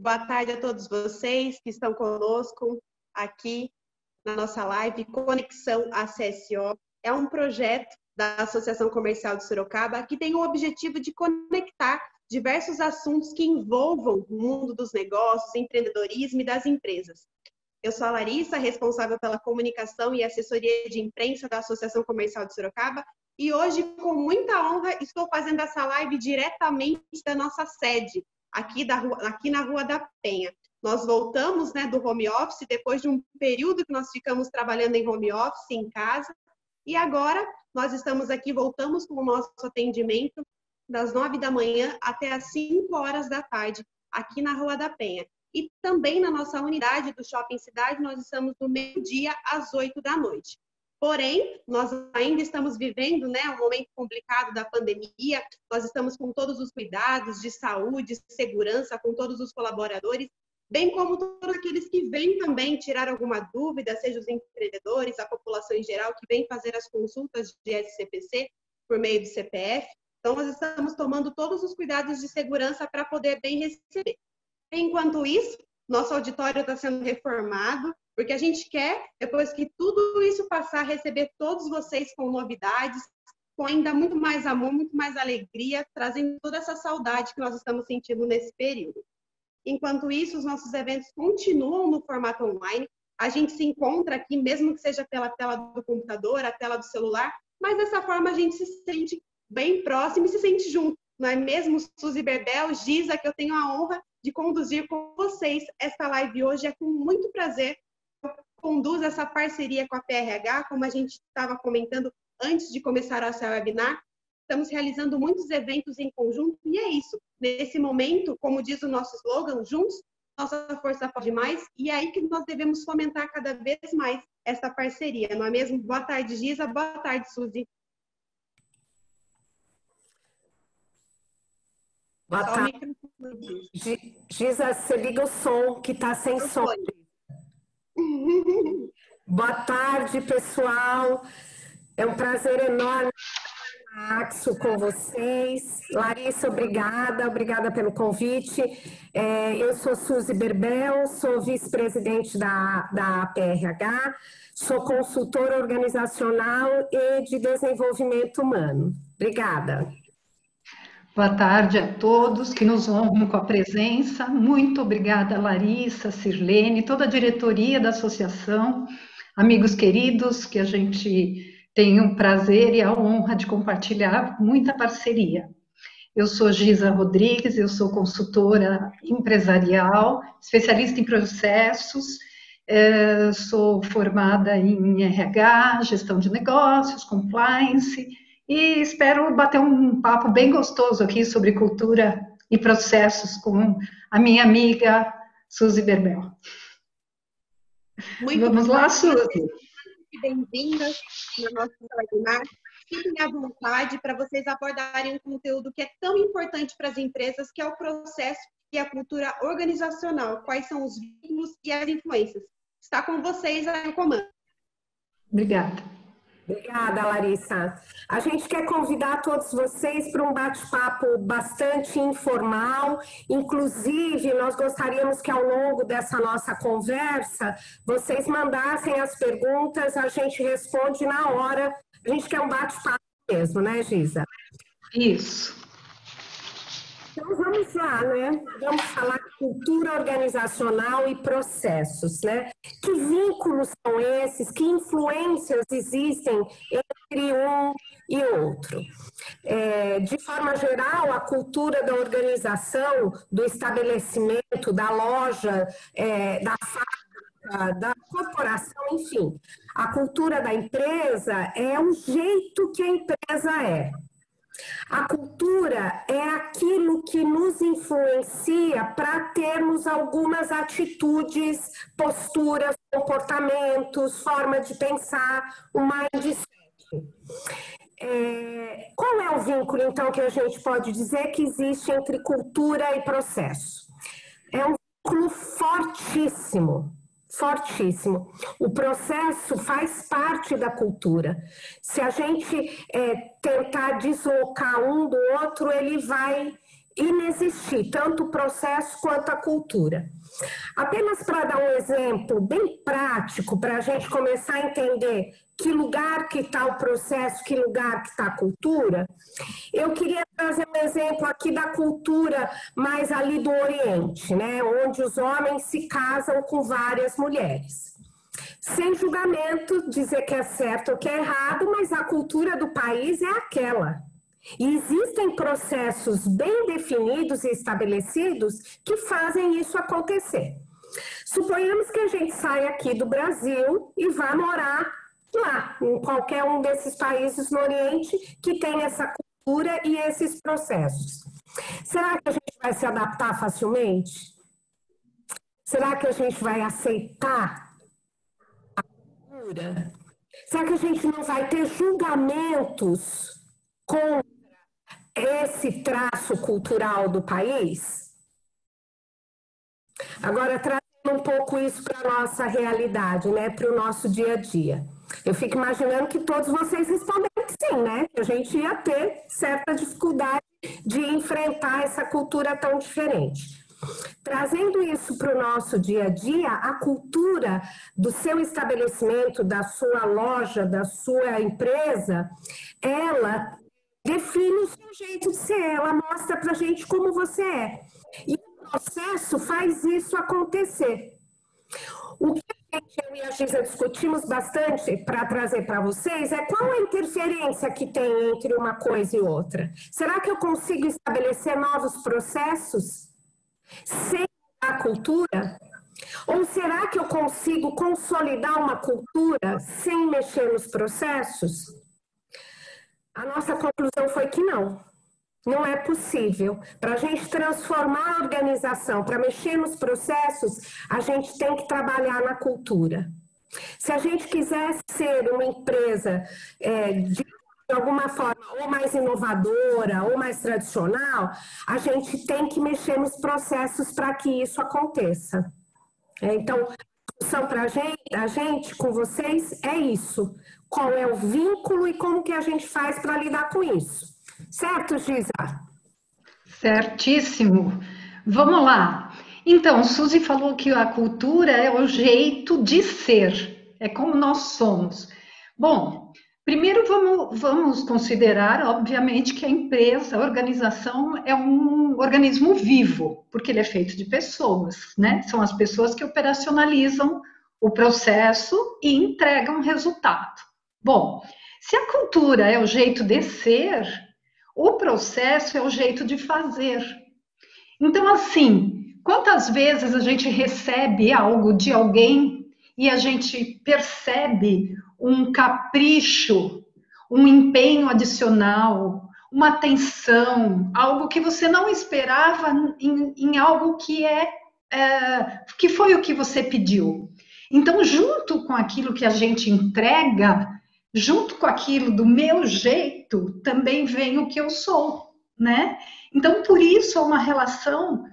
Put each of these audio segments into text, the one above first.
Boa tarde a todos vocês que estão conosco aqui na nossa live Conexão ACSO. É um projeto da Associação Comercial de Sorocaba que tem o objetivo de conectar diversos assuntos que envolvam o mundo dos negócios, empreendedorismo e das empresas. Eu sou a Larissa, responsável pela comunicação e assessoria de imprensa da Associação Comercial de Sorocaba, e hoje, com muita honra, estou fazendo essa live diretamente da nossa sede, aqui na Rua da Penha. Nós voltamos, do home office, depois de um período que nós ficamos trabalhando em home office, em casa, e agora nós estamos aqui, voltamos com o nosso atendimento das 9 da manhã até as 5 horas da tarde, aqui na Rua da Penha. E também na nossa unidade do Shopping Cidade, nós estamos do meio-dia às 8 da noite. Porém, nós ainda estamos vivendo um momento complicado da pandemia, nós estamos com todos os cuidados de saúde, segurança, com todos os colaboradores, bem como todos aqueles que vêm também tirar alguma dúvida, seja os empreendedores, a população em geral, que vem fazer as consultas de SCPC por meio do CPF. Então, nós estamos tomando todos os cuidados de segurança para poder bem receber. Enquanto isso, nosso auditório está sendo reformado, porque a gente quer, depois que tudo isso passar, receber todos vocês com novidades, com ainda muito mais amor, muito mais alegria, trazendo toda essa saudade que nós estamos sentindo nesse período. Enquanto isso, os nossos eventos continuam no formato online, a gente se encontra aqui, mesmo que seja pela tela do computador, a tela do celular, mas dessa forma a gente se sente bem próximo e se sente junto. Não é mesmo, Suzy Berbel, Giza, que eu tenho a honra de conduzir com vocês esta live hoje. É com muito prazer que eu conduzo essa parceria com a PRH, como a gente estava comentando antes de começar essa webinar. Estamos realizando muitos eventos em conjunto e é isso. Nesse momento, como diz o nosso slogan, juntos, nossa força pode mais, e é aí que nós devemos fomentar cada vez mais essa parceria, não é mesmo? Boa tarde, Giza. Boa tarde, Suzy. Boa tarde. Giza, você liga o som, que está sem som. Boa tarde, pessoal. É um prazer enorme estar aqui com vocês. Larissa, obrigada pelo convite. Eu sou Suzy Berbel, sou vice-presidente da PRH, sou consultora organizacional e de desenvolvimento humano. Obrigada. Boa tarde a todos que nos honram com a presença. Muito obrigada, Larissa, Sirlene, toda a diretoria da associação, amigos queridos, que a gente tem o prazer e a honra de compartilhar muita parceria. Eu sou Giza Rodrigues, eu sou consultora empresarial, especialista em processos, sou formada em RH, gestão de negócios, compliance, e espero bater um papo bem gostoso aqui sobre cultura e processos com a minha amiga Suzy Berbel. Vamos lá, Suzy. Bem-vindas no nosso webinar. Fiquem à vontade para vocês abordarem um conteúdo que é tão importante para as empresas, que é o processo e a cultura organizacional. Quais são os vínculos e as influências? Está com vocês aí o comando. Obrigada. Obrigada, Larissa. A gente quer convidar todos vocês para um bate-papo bastante informal. Inclusive, nós gostaríamos que ao longo dessa nossa conversa, vocês mandassem as perguntas, a gente responde na hora. A gente quer um bate-papo mesmo, né, Giza? Isso. Então, vamos lá, né? Vamos falar de cultura organizacional e processos, né? Que vínculos são esses? Que influências existem entre um e outro? De forma geral, a cultura da organização, do estabelecimento, da loja, da fábrica, da corporação, enfim. A cultura da empresa é o jeito que a empresa é. A cultura é aquilo que nos influencia para termos algumas atitudes, posturas, comportamentos, forma de pensar, o mindset. Qual é o vínculo, então, que a gente pode dizer que existe entre cultura e processo? É um vínculo fortíssimo. Fortíssimo. O processo faz parte da cultura. Se a gente tentar deslocar um do outro, ele vai inexistir, tanto o processo quanto a cultura. Apenas para dar um exemplo bem prático, para a gente começar a entender que lugar que está o processo, que lugar que está a cultura, eu queria trazer um exemplo aqui da cultura mais ali do Oriente, né, onde os homens se casam com várias mulheres. Sem julgamento, dizer que é certo ou que é errado, mas a cultura do país é aquela. E existem processos bem definidos e estabelecidos que fazem isso acontecer. Suponhamos que a gente saia aqui do Brasil e vá morar lá, em qualquer um desses países no Oriente que tem essa cultura e esses processos. Será que a gente vai se adaptar facilmente? Será que a gente vai aceitar a cultura? Será que a gente não vai ter julgamentos com esse traço cultural do país? Agora, trazendo um pouco isso para a nossa realidade, né, para o nosso dia a dia. Eu fico imaginando que todos vocês respondem que sim, né? Que a gente ia ter certa dificuldade de enfrentar essa cultura tão diferente. Trazendo isso para o nosso dia a dia, a cultura do seu estabelecimento, da sua loja, da sua empresa, ela define o seu jeito de ser, ela mostra para a gente como você é. E o processo faz isso acontecer. O que eu e a Giza discutimos bastante para trazer para vocês é qual a interferência que tem entre uma coisa e outra. Será que eu consigo estabelecer novos processos sem a cultura? Ou será que eu consigo consolidar uma cultura sem mexer nos processos? A nossa conclusão foi que não. Não é possível. Para a gente transformar a organização, para mexer nos processos, a gente tem que trabalhar na cultura. Se a gente quiser ser uma empresa de alguma forma ou mais inovadora ou mais tradicional, a gente tem que mexer nos processos para que isso aconteça. Então, a discussão para a gente, com vocês, é isso. Qual é o vínculo e como que a gente faz para lidar com isso. Certo, Giza? Certíssimo. Vamos lá. Então, Suzy falou que a cultura é o jeito de ser, é como nós somos. Bom, primeiro vamos considerar, obviamente, que a empresa, a organização é um organismo vivo, porque ele é feito de pessoas, né? São as pessoas que operacionalizam o processo e entregam resultado. Bom, se a cultura é o jeito de ser, o processo é o jeito de fazer. Então, assim, quantas vezes a gente recebe algo de alguém e a gente percebe um capricho, um empenho adicional, uma atenção, algo que você não esperava em algo que foi o que você pediu. Então, junto com aquilo que a gente entrega, junto com aquilo do meu jeito, também vem o que eu sou, né? Então, por isso, é uma relação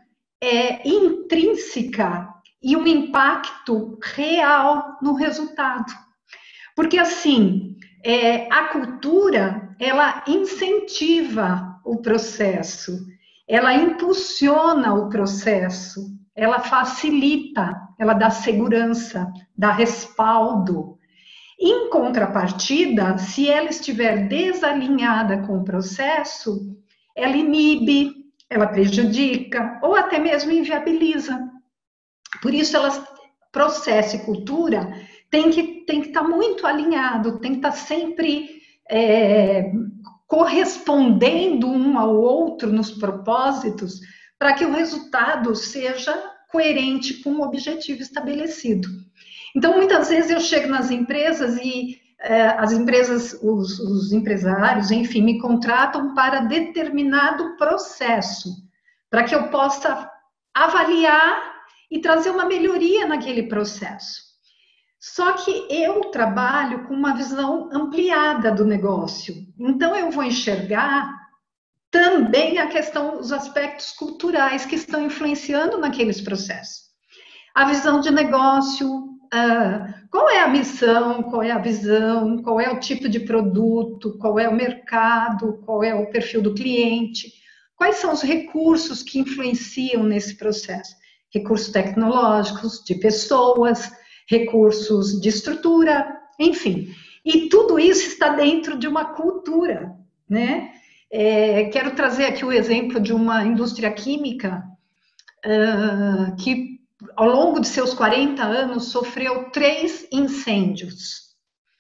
intrínseca e um impacto real no resultado. Porque, assim, a cultura, ela incentiva o processo, ela impulsiona o processo, ela facilita, ela dá segurança, dá respaldo. Em contrapartida, se ela estiver desalinhada com o processo, ela inibe, ela prejudica ou até mesmo inviabiliza. Por isso, processo e cultura tem que estar muito alinhado, tem que estar sempre correspondendo um ao outro nos propósitos, para que o resultado seja coerente com o objetivo estabelecido. Então, muitas vezes eu chego nas empresas e as empresas, os empresários, enfim, me contratam para determinado processo, para que eu possa avaliar e trazer uma melhoria naquele processo. Só que eu trabalho com uma visão ampliada do negócio, então eu vou enxergar também a questão, os aspectos culturais que estão influenciando naqueles processos. A visão de negócio, qual é a missão, qual é a visão, qual é o tipo de produto, qual é o mercado, qual é o perfil do cliente. quais são os recursos que influenciam nesse processo? Recursos tecnológicos, de pessoas, recursos de estrutura, enfim. E tudo isso está dentro de uma cultura, né? Quero trazer aqui o exemplo de uma indústria química que, ao longo de seus 40 anos, sofreu 3 incêndios.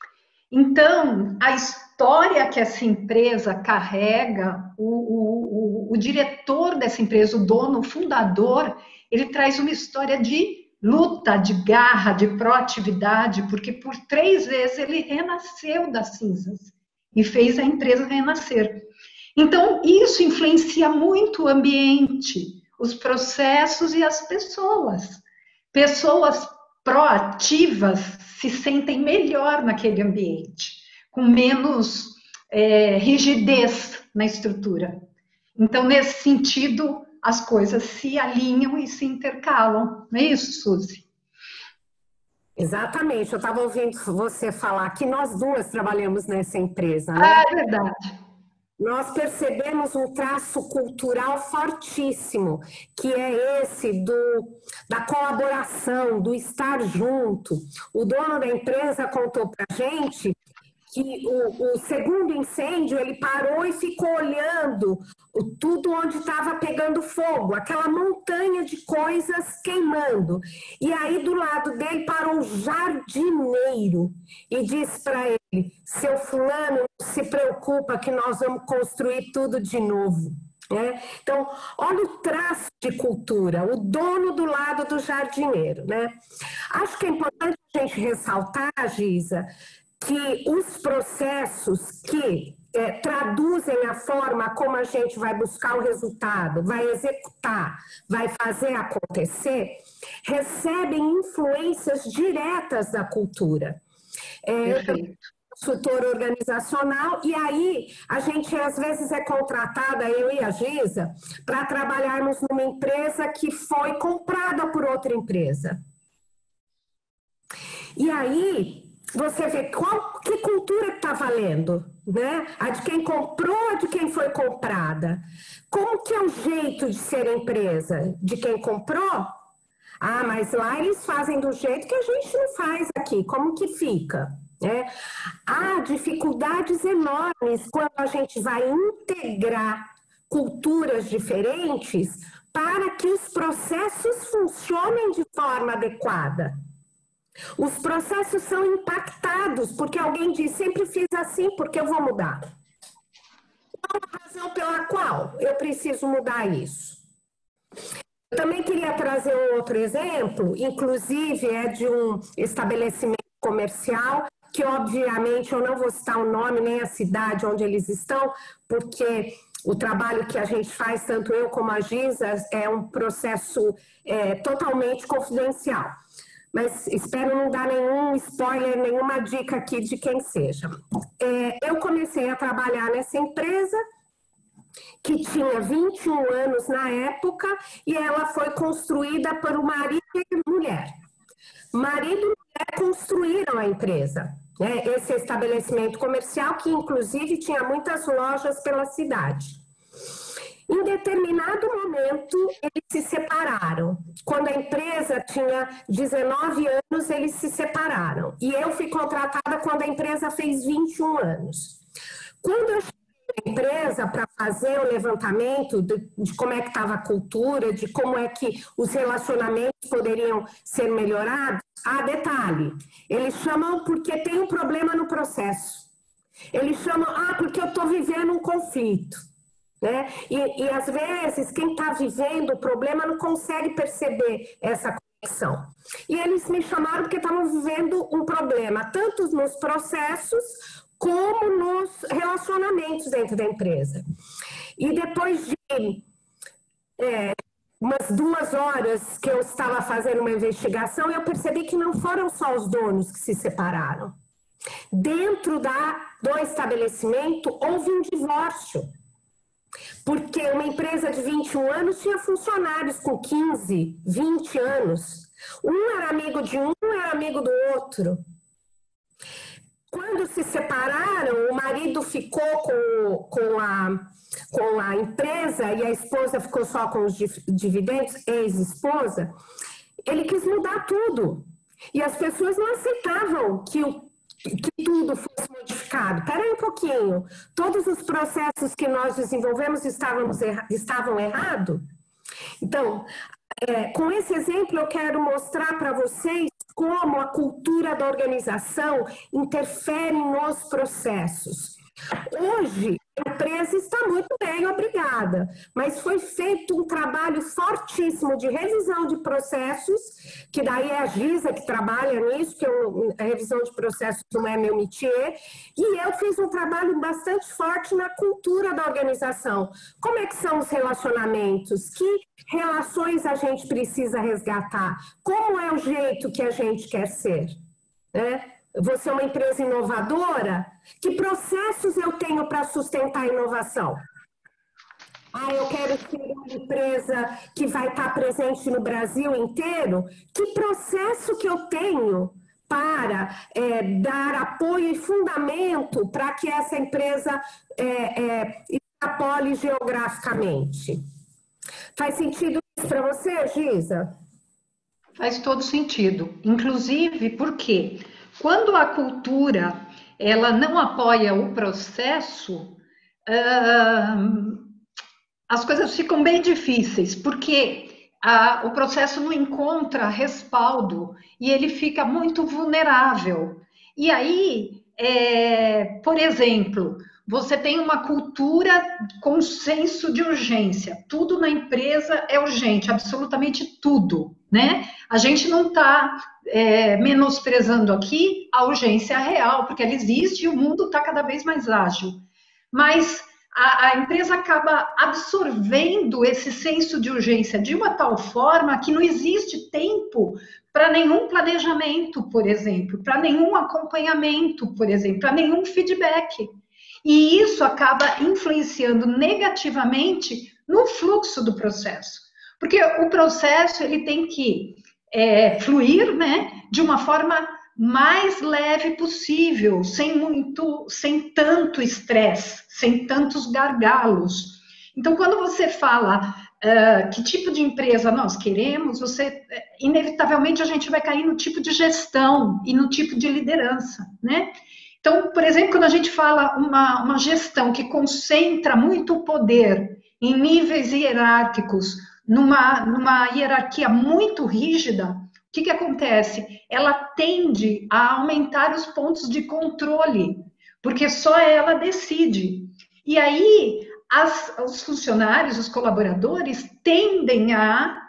Então, a história que essa empresa carrega, o diretor dessa empresa, o dono, o fundador, ele traz uma história de luta, de garra, de proatividade, porque por 3 vezes ele renasceu das cinzas e fez a empresa renascer. Então, isso influencia muito o ambiente, os processos e as pessoas. Pessoas proativas se sentem melhor naquele ambiente, com menos rigidez na estrutura. Então, nesse sentido, as coisas se alinham e se intercalam. Não é isso, Suzy? Exatamente. Eu estava ouvindo você falar que nós duas trabalhamos nessa empresa, né? Ah, é verdade. Nós percebemos um traço cultural fortíssimo, que é esse da colaboração, do estar junto. O dono da empresa contou para a gente que o segundo incêndio, ele parou e ficou olhando tudo onde estava pegando fogo, aquela montanha de coisas queimando. E aí, do lado dele, parou um jardineiro e disse para ele: seu fulano, não se preocupa que nós vamos construir tudo de novo. Então, olha o traço de cultura, o dono do lado do jardineiro, né? Acho que é importante a gente ressaltar, Giza, que os processos que traduzem a forma como a gente vai buscar o resultado, vai executar, vai fazer acontecer, recebem influências diretas da cultura. Consultor organizacional, e aí a gente às vezes é contratada, eu e a Giza, para trabalharmos numa empresa que foi comprada por outra empresa. E aí você vê que cultura está valendo, né? A de quem comprou, a de quem foi comprada. Como que é o jeito de ser empresa? De quem comprou? Ah, mas lá eles fazem do jeito que a gente não faz aqui. Como que fica? Há dificuldades enormes quando a gente vai integrar culturas diferentes para que os processos funcionem de forma adequada. Os processos são impactados, porque alguém diz, sempre fiz assim, porque eu vou mudar. Qual a razão pela qual eu preciso mudar isso? Eu também queria trazer um outro exemplo, inclusive é de um estabelecimento comercial, que obviamente eu não vou citar o nome nem a cidade onde eles estão, porque o trabalho que a gente faz, tanto eu como a Giza, é um processo totalmente confidencial. Mas espero não dar nenhum spoiler, nenhuma dica aqui de quem seja. Eu comecei a trabalhar nessa empresa, que tinha 21 anos na época, e ela foi construída por um marido e mulher. Marido e mulher construíram a empresa, esse estabelecimento comercial, que inclusive tinha muitas lojas pela cidade. Em determinado momento, eles se separaram. Quando a empresa tinha 19 anos, eles se separaram. E eu fui contratada quando a empresa fez 21 anos. Quando eu cheguei na empresa para fazer o levantamento de como é que estava a cultura, de como é que os relacionamentos poderiam ser melhorados, detalhe, eles chamam porque tem um problema no processo. Eles chamam, porque eu estou vivendo um conflito. E às vezes quem está vivendo o problema não consegue perceber essa conexão. E eles me chamaram porque estavam vivendo um problema, tanto nos processos como nos relacionamentos dentro da empresa. E depois de umas 2 horas que eu estava fazendo uma investigação, eu percebi que não foram só os donos que se separaram. Dentro do estabelecimento houve um divórcio. Porque uma empresa de 21 anos tinha funcionários com 15, 20 anos. Um era amigo de um, era amigo do outro. Quando se separaram, o marido ficou com a empresa e a esposa ficou só com os dividendos, ex-esposa. Ele quis mudar tudo. E as pessoas não aceitavam que tudo fosse modificado. Espera aí um pouquinho. Todos os processos que nós desenvolvemos estavam errados? Então, com esse exemplo, eu quero mostrar para vocês como a cultura da organização interfere nos processos. Hoje, a empresa está muito bem, obrigada, mas foi feito um trabalho fortíssimo de revisão de processos, que daí é a Giza que trabalha nisso, que a revisão de processos não é meu métier, e eu fiz um trabalho bastante forte na cultura da organização. Como é que são os relacionamentos? Que relações a gente precisa resgatar? Como é o jeito que a gente quer ser? Você é uma empresa inovadora? Que processos eu tenho para sustentar a inovação? Eu quero ser uma empresa que vai estar presente no Brasil inteiro. Que processo que eu tenho para dar apoio e fundamento para que essa empresa extrapole geograficamente? Faz sentido isso para você, Giza? Faz todo sentido. Inclusive, porque quando a cultura ela não apoia o processo, as coisas ficam bem difíceis, porque o processo não encontra respaldo e ele fica muito vulnerável. E aí, por exemplo, você tem uma cultura com senso de urgência. Tudo na empresa é urgente, absolutamente tudo, né? A gente não está menosprezando aqui a urgência real, porque ela existe e o mundo está cada vez mais ágil. Mas a empresa acaba absorvendo esse senso de urgência de uma tal forma que não existe tempo para nenhum planejamento, por exemplo, para nenhum acompanhamento, por exemplo, para nenhum feedback. E isso acaba influenciando negativamente no fluxo do processo. Porque o processo ele tem que fluir, né, de uma forma mais leve possível, sem tanto estresse, sem tantos gargalos. Então, quando você fala que tipo de empresa nós queremos, inevitavelmente a gente vai cair no tipo de gestão e no tipo de liderança, né? Então, por exemplo, quando a gente fala uma gestão que concentra muito poder em níveis hierárquicos, numa hierarquia muito rígida, o que acontece? Ela tende a aumentar os pontos de controle, porque só ela decide. E aí, os funcionários, os colaboradores, tendem a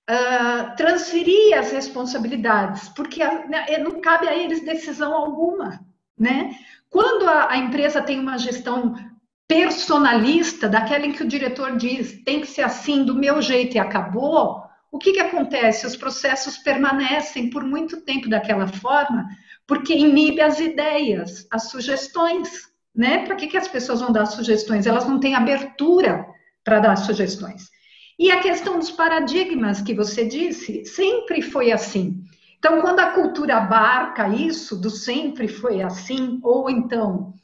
transferir as responsabilidades, porque não cabe a eles decisão alguma, né? Quando a empresa tem uma gestão personalista, daquela em que o diretor diz tem que ser assim, do meu jeito e acabou, o que acontece? Os processos permanecem por muito tempo daquela forma, porque inibe as ideias, as sugestões, né? Para que as pessoas vão dar sugestões? Elas não têm abertura para dar sugestões. E a questão dos paradigmas que você disse, sempre foi assim. Então, quando a cultura abarca isso, do sempre foi assim, ou então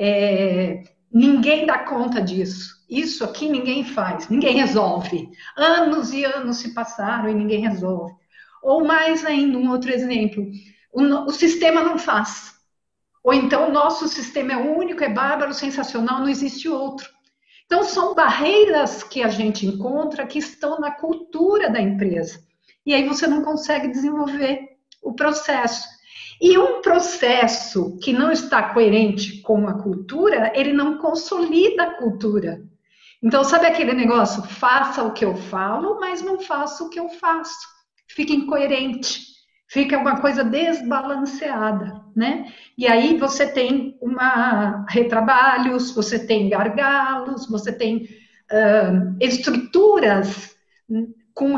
ninguém dá conta disso, isso aqui ninguém faz, ninguém resolve. Anos e anos se passaram e ninguém resolve. Ou mais ainda, um outro exemplo, o sistema não faz. Ou então o nosso sistema é único, é bárbaro, sensacional, não existe outro. Então, são barreiras que a gente encontra que estão na cultura da empresa. E aí você não consegue desenvolver o processo. E um processo que não está coerente com a cultura, ele não consolida a cultura. Então, sabe aquele negócio? Faça o que eu falo, mas não faça o que eu faço. Fica incoerente. Fica uma coisa desbalanceada, né? E aí você tem retrabalhos, você tem gargalos, você tem estruturas com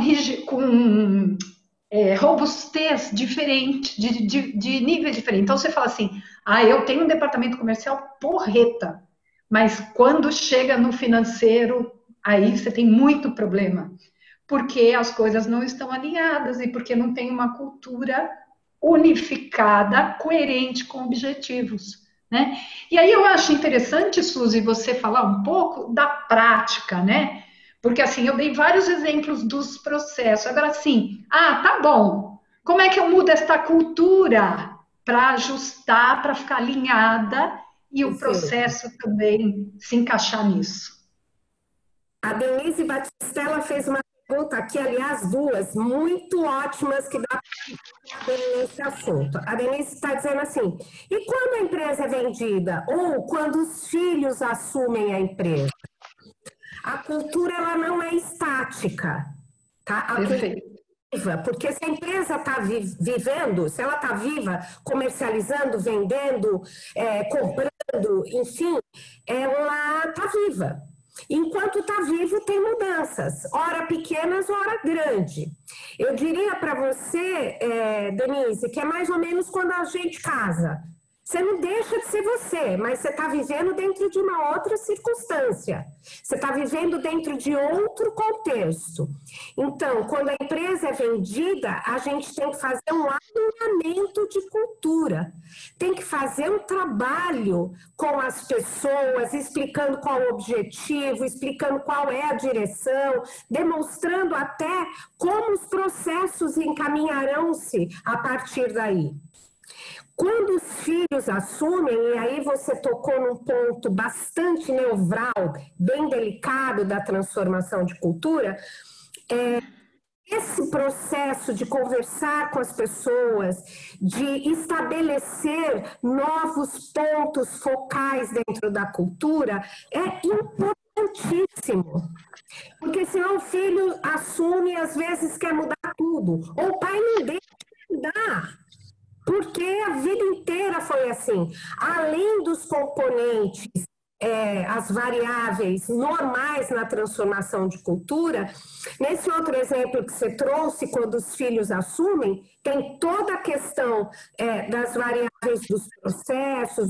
robustez diferente, de níveis diferentes. Então você fala assim, eu tenho um departamento comercial porreta, mas quando chega no financeiro, aí você tem muito problema. Porque as coisas não estão alinhadas e porque não tem uma cultura unificada, coerente com objetivos, né? E aí eu acho interessante, Suzy, você falar um pouco da prática, né? Porque assim, eu dei vários exemplos dos processos. Agora, assim, tá bom. Como é que eu mudo esta cultura para ajustar, para ficar alinhada e o Perfeito. processo também se encaixar nisso? A Denise Batistella fez uma pergunta aqui, aliás, duas, muito ótimas, que dá para nesse assunto. A Denise está dizendo assim, e quando a empresa é vendida? Ou quando os filhos assumem a empresa? A cultura, ela não é estática, tá? A cultura Perfeito. é viva, porque se a empresa está vivendo, se ela está viva, comercializando, vendendo, comprando, enfim, ela está viva. Enquanto está vivo, tem mudanças, ora pequenas, ora grande. Eu diria para você, Denise, que é mais ou menos quando a gente casa. Você não deixa de ser você, mas você está vivendo dentro de uma outra circunstância. Você está vivendo dentro de outro contexto. Então, quando a empresa é vendida, a gente tem que fazer um alinhamento de cultura. Tem que fazer um trabalho com as pessoas, explicando qual é o objetivo, explicando qual é a direção, demonstrando até como os processos encaminharão-se a partir daí. Quando os filhos assumem, e aí você tocou num ponto bastante neural, bem delicado da transformação de cultura, esse processo de conversar com as pessoas, de estabelecer novos pontos focais dentro da cultura, é importantíssimo. Porque senão o filho assume e às vezes quer mudar tudo. Ou o pai não deixa de mudar. Porque a vida inteira foi assim. Além dos componentes, as variáveis normais na transformação de cultura, nesse outro exemplo que você trouxe, quando os filhos assumem, tem toda a questão das variáveis dos processos,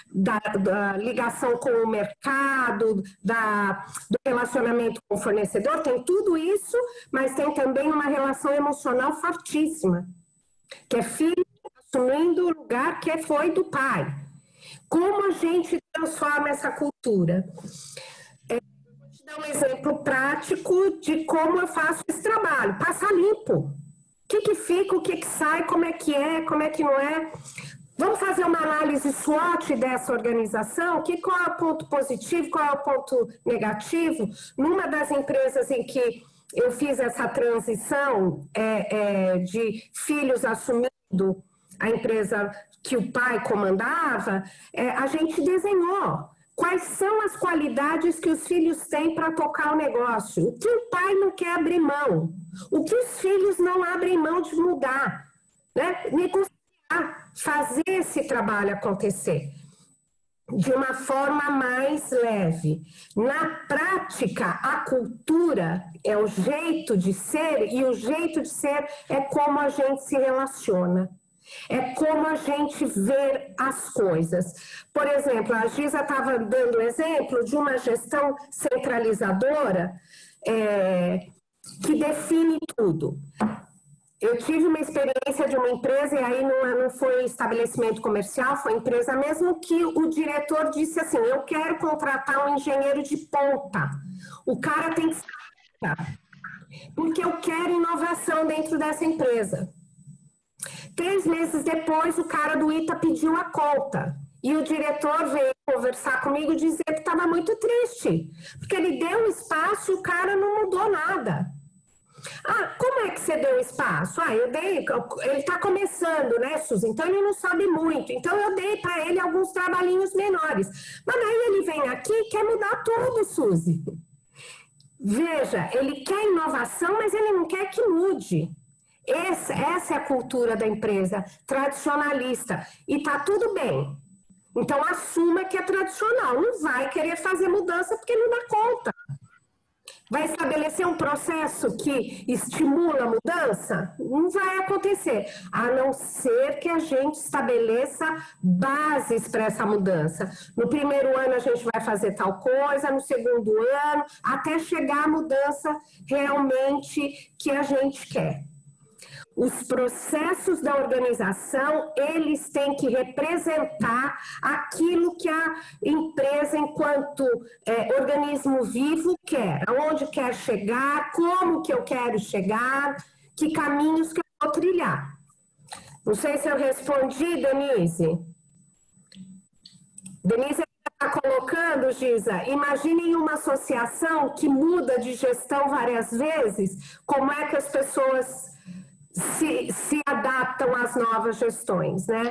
da ligação com o mercado, do relacionamento com o fornecedor, tem tudo isso, mas tem também uma relação emocional fortíssima, que é filho assumindo o lugar que foi do pai. Como a gente transforma essa cultura? Vou te dar um exemplo prático de como eu faço esse trabalho. Passar limpo. O que fica, o que sai, como é que não é. Vamos fazer uma análise SWOT dessa organização? Qual é o ponto positivo, qual é o ponto negativo? Numa das empresas em que eu fiz essa transição de filhos assumindo a empresa que o pai comandava, a gente desenhou quais são as qualidades que os filhos têm para tocar o negócio, o que o pai não quer abrir mão, o que os filhos não abrem mão de mudar, né? Negociar, fazer esse trabalho acontecer de uma forma mais leve. Na prática, a cultura é o jeito de ser, e o jeito de ser é como a gente se relaciona. É como a gente vê as coisas. Por exemplo, a Giza estava dando exemplo de uma gestão centralizadora que define tudo. Eu tive uma experiência de uma empresa, e aí não foi estabelecimento comercial, foi empresa mesmo, que o diretor disse assim, eu quero contratar um engenheiro de ponta. O cara tem que ser, porque eu quero inovação dentro dessa empresa. 3 meses depois, o cara do ITA pediu a conta. E o diretor veio conversar comigo e dizer que estava muito triste. Porque ele deu um espaço e o cara não mudou nada. Como é que você deu espaço? Eu dei, ele está começando, né, Suzy? Então ele não sabe muito. Então eu dei para ele alguns trabalhinhos menores. Mas aí ele vem aqui e quer mudar tudo, Suzy. Veja, ele quer inovação, mas ele não quer que mude. Essa é a cultura da empresa, tradicionalista. E tá tudo bem. Então assuma que é tradicional. Não vai querer fazer mudança porque não dá conta. Vai estabelecer um processo que estimula a mudança? Não vai acontecer, a não ser que a gente estabeleça bases para essa mudança. No primeiro ano a gente vai fazer tal coisa, no segundo ano, até chegar à mudança realmente que a gente quer. Os processos da organização, eles têm que representar aquilo que a empresa, enquanto organismo vivo, quer. Aonde quer chegar, como que eu quero chegar, que caminhos que eu vou trilhar. Não sei se eu respondi, Denise. Denise está colocando, Giza, imaginem uma associação que muda de gestão várias vezes, como é que as pessoas se adaptam às novas gestões, né?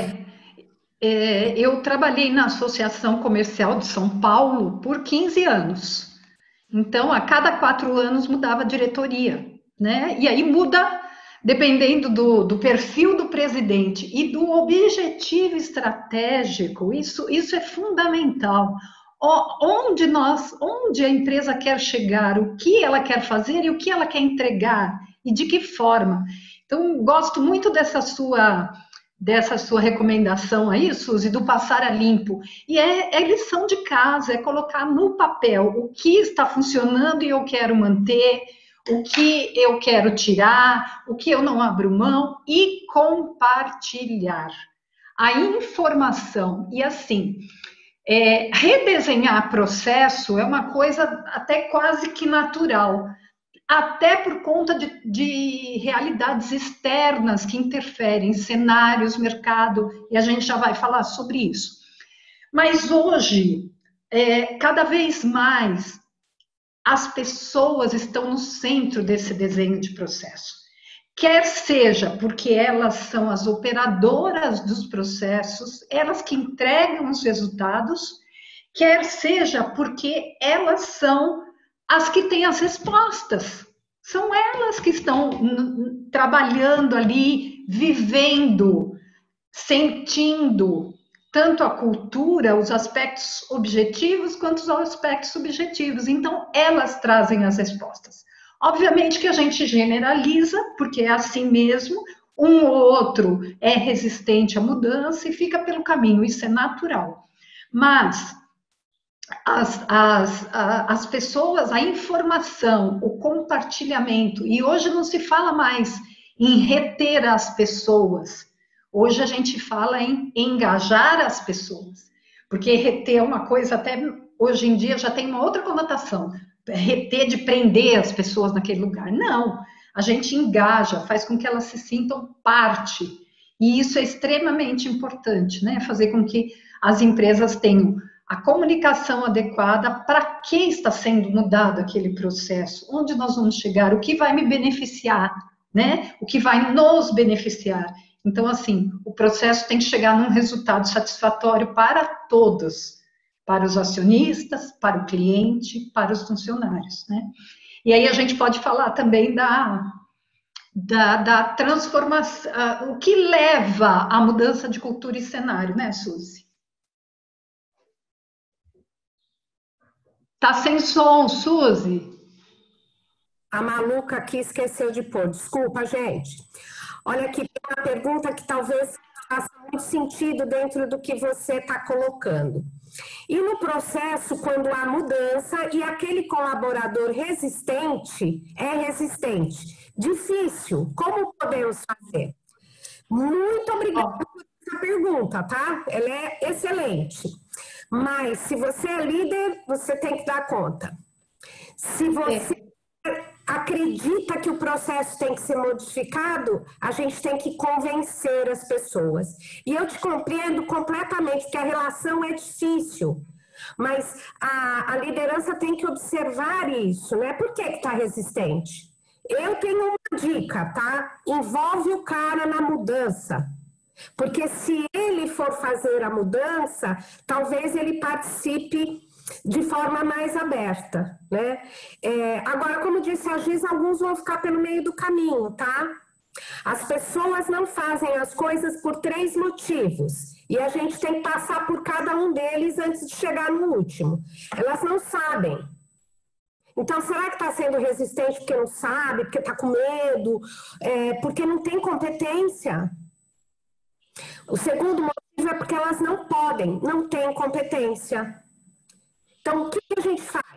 Eu trabalhei na Associação Comercial de São Paulo por 15 anos. Então, a cada 4 anos mudava a diretoria, né? E aí muda, dependendo do perfil do presidente e do objetivo estratégico, isso é fundamental. Onde a empresa quer chegar, o que ela quer fazer e o que ela quer entregar e de que forma. Então, gosto muito dessa sua recomendação aí, Suzy, do passar a limpo. E é lição de casa, é colocar no papel o que está funcionando e eu quero manter, o que eu quero tirar, o que eu não abro mão e compartilhar. A informação, e assim, redesenhar processo é uma coisa até quase que natural, até por conta de realidades externas que interferem, cenários, mercado, e a gente já vai falar sobre isso. Mas hoje, cada vez mais, as pessoas estão no centro desse desenho de processo. Quer seja porque elas são as operadoras dos processos, elas que entregam os resultados, quer seja porque elas são as que têm as respostas. São elas que estão trabalhando ali, vivendo, sentindo tanto a cultura, os aspectos objetivos, quanto os aspectos subjetivos. Então, elas trazem as respostas. Obviamente que a gente generaliza, porque é assim mesmo, um ou outro é resistente à mudança e fica pelo caminho, isso é natural. Mas as pessoas, a informação, o compartilhamento, e hoje não se fala mais em reter as pessoas, hoje a gente fala em engajar as pessoas, porque reter é uma coisa até, hoje em dia já tem uma outra conotação, reter de prender as pessoas naquele lugar, não, a gente engaja, faz com que elas se sintam parte, e isso é extremamente importante, né, fazer com que as empresas tenham a comunicação adequada, para que está sendo mudado aquele processo, onde nós vamos chegar, o que vai me beneficiar, né? O que vai nos beneficiar. Então, assim, o processo tem que chegar num resultado satisfatório para todos, para os acionistas, para o cliente, para os funcionários, né? E aí a gente pode falar também da transformação, o que leva à mudança de cultura e cenário, né, Suzy? Tá sem som, Suzy. A Maluca aqui esqueceu de pôr. Desculpa, gente. Olha aqui, tem uma pergunta que talvez faça muito sentido dentro do que você está colocando. E no processo, quando há mudança e aquele colaborador resistente, difícil, como podemos fazer? Muito obrigada por essa pergunta, tá? Ela é excelente. Mas se você é líder, você tem que dar conta. Se você acredita que o processo tem que ser modificado, a gente tem que convencer as pessoas. E eu te compreendo completamente que a relação é difícil, mas a liderança tem que observar isso, né? Por que está resistente? Eu tenho uma dica, tá? Envolve o cara na mudança. Porque se ele for fazer a mudança, talvez ele participe de forma mais aberta, né? Agora, como disse a Giza, alguns vão ficar pelo meio do caminho, tá? As pessoas não fazem as coisas por 3 motivos. E a gente tem que passar por cada um deles antes de chegar no último. Elas não sabem. Então, será que está sendo resistente porque não sabe, porque está com medo, porque não tem competência? O segundo motivo é porque elas não podem, não têm competência. Então, o que a gente faz?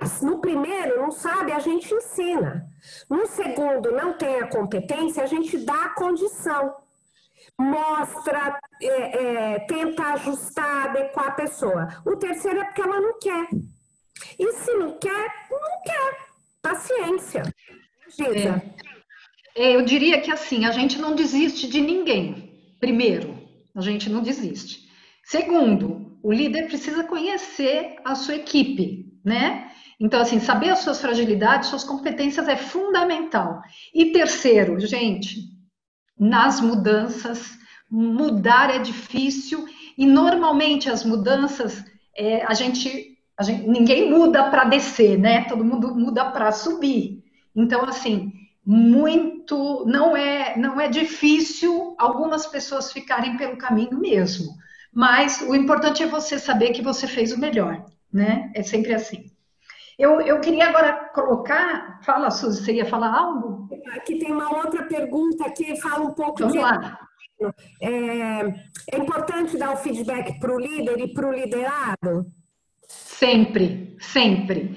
no primeiro, não sabe, a gente ensina. No segundo, não tem a competência, a gente dá a condição. Mostra, tenta ajustar, adequar a pessoa. O terceiro é porque ela não quer. E se não quer, não quer. Paciência. Giza. Eu diria que assim, a gente não desiste de ninguém. Primeiro, a gente não desiste. Segundo, o líder precisa conhecer a sua equipe, né? Então, assim, saber as suas fragilidades, suas competências é fundamental. E terceiro, gente, nas mudanças, mudar é difícil e normalmente as mudanças, ninguém muda para descer, né? Todo mundo muda para subir. Então, assim, não é difícil algumas pessoas ficarem pelo caminho mesmo. Mas o importante é você saber que você fez o melhor, né? É sempre assim. Eu queria agora colocar. Fala, Suzy, você ia falar algo? Aqui tem uma outra pergunta que fala um pouco Vamos lá. É importante dar o feedback para o líder e para o liderado? Sempre, sempre.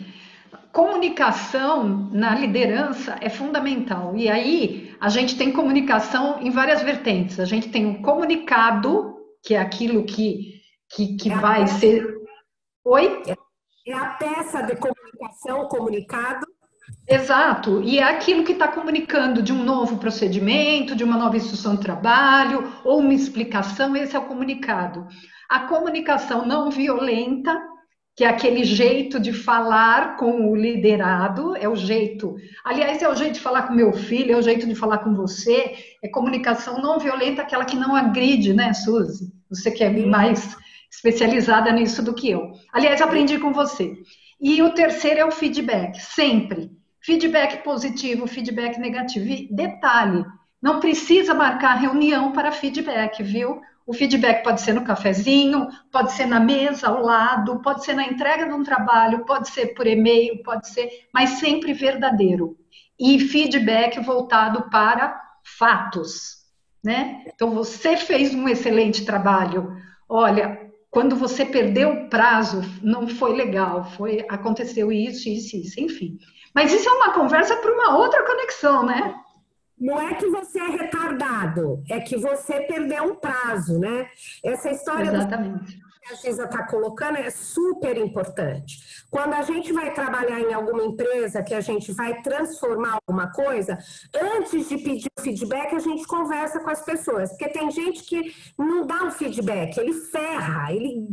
Comunicação na liderança é fundamental. E aí a gente tem comunicação em várias vertentes. A gente tem o comunicado, que é aquilo que vai ser. Oi? É a peça de comunicação, comunicado. Exato, e é aquilo que está comunicando de um novo procedimento, de uma nova instrução de trabalho, ou uma explicação, esse é o comunicado. A comunicação não violenta, que é aquele jeito de falar com o liderado, é o jeito, aliás, é o jeito de falar com meu filho, é o jeito de falar com você, é comunicação não violenta, aquela que não agride, né, Suzy? Você que é mais especializada nisso do que eu. Aliás, aprendi com você. E o terceiro é o feedback, sempre. Feedback positivo, feedback negativo. E detalhe, não precisa marcar reunião para feedback, viu? O feedback pode ser no cafezinho, pode ser na mesa ao lado, pode ser na entrega de um trabalho, pode ser por e-mail, pode ser, mas sempre verdadeiro. E feedback voltado para fatos, né? Então, você fez um excelente trabalho. Olha, quando você perdeu o prazo, não foi legal, aconteceu isso, enfim. Mas isso é uma conversa para uma outra conexão, né? Não é que você é retardado, é que você perdeu um prazo, né? Essa história Exatamente. que a Giza está colocando é super importante. Quando a gente vai trabalhar em alguma empresa, que a gente vai transformar alguma coisa, antes de pedir o feedback, a gente conversa com as pessoas. Porque tem gente que não dá um feedback, ele ferra, ele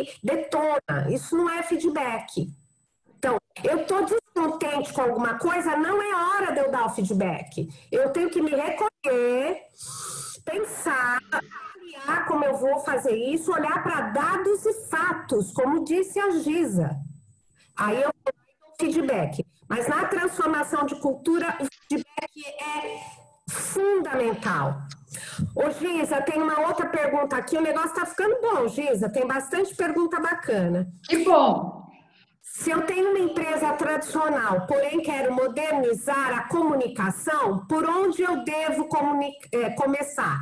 detona. Isso não é feedback. Então, eu estou descontente com alguma coisa, não é hora de eu dar o feedback. Eu tenho que me recolher, pensar, avaliar como eu vou fazer isso, olhar para dados e fatos, como disse a Giza. Aí eu dou o feedback. Mas na transformação de cultura, o feedback é fundamental. Ô, Giza, tem uma outra pergunta aqui. O negócio está ficando bom, Giza. Tem bastante pergunta bacana. Que bom! Se eu tenho uma empresa tradicional, porém quero modernizar a comunicação, por onde eu devo começar?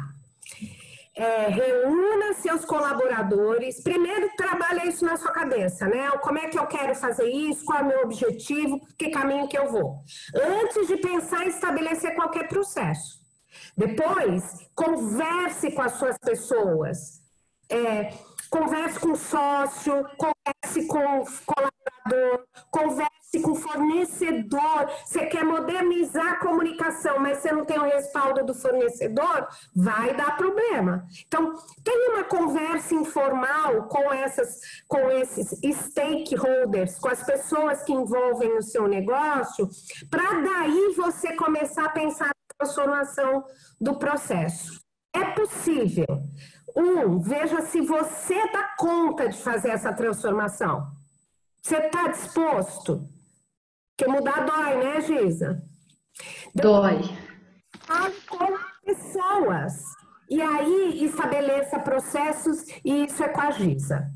Reúna seus colaboradores. Primeiro, trabalha isso na sua cabeça, né? Como é que eu quero fazer isso? Qual é o meu objetivo? Que caminho que eu vou? Antes de pensar em estabelecer qualquer processo. Depois, converse com as suas pessoas. Converse com o sócio, converse com o colaborador, converse com o fornecedor. Você quer modernizar a comunicação, mas você não tem o respaldo do fornecedor, vai dar problema. Então, tenha uma conversa informal com esses stakeholders, com as pessoas que envolvem o seu negócio, para daí você começar a pensar na transformação do processo. É possível. Veja se você dá conta de fazer essa transformação. Você está disposto? Porque mudar dói, né, Giza? Dói. Fale com pessoas. E aí estabeleça processos, e isso é com a Giza.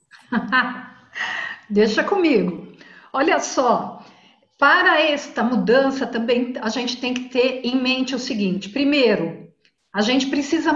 Deixa comigo. Olha só, para esta mudança também a gente tem que ter em mente o seguinte: primeiro, a gente precisa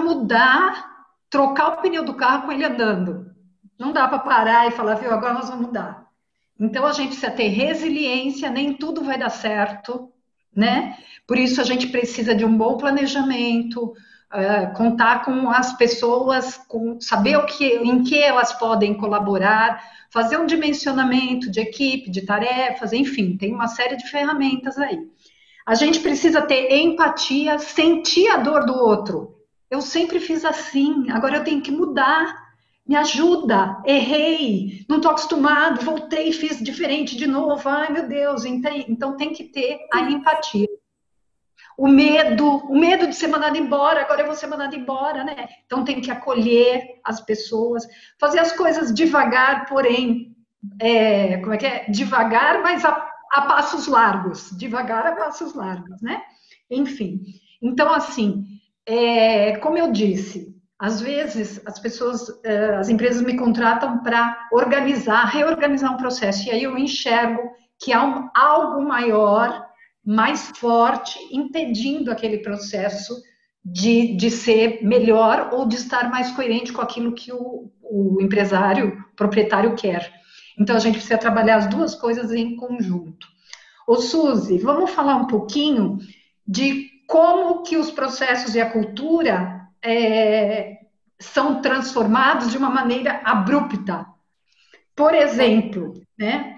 trocar o pneu do carro com ele andando. Não dá para parar e falar, viu, agora nós vamos mudar. Então, a gente precisa ter resiliência, nem tudo vai dar certo, né? Por isso, a gente precisa de um bom planejamento, contar com as pessoas, saber em que elas podem colaborar, fazer um dimensionamento de equipe, de tarefas, enfim, tem uma série de ferramentas aí. A gente precisa ter empatia, sentir a dor do outro. Eu sempre fiz assim, agora eu tenho que mudar. Me ajuda, errei, não estou acostumado, voltei e fiz diferente de novo. Ai, meu Deus, então tem que ter a empatia. O medo de ser mandado embora, agora eu vou ser mandado embora, né? Então tem que acolher as pessoas, fazer as coisas devagar, porém, como é que é? Devagar, mas a passos largos, devagar a passos largos, né? Enfim, então assim, como eu disse, às vezes as empresas me contratam para reorganizar um processo, e aí eu enxergo que há algo maior, mais forte, impedindo aquele processo de ser melhor ou de estar mais coerente com aquilo que o empresário, o proprietário quer. Então, a gente precisa trabalhar as duas coisas em conjunto. Ô, Suzy, vamos falar um pouquinho de como que os processos e a cultura são transformados de uma maneira abrupta. Por exemplo, né?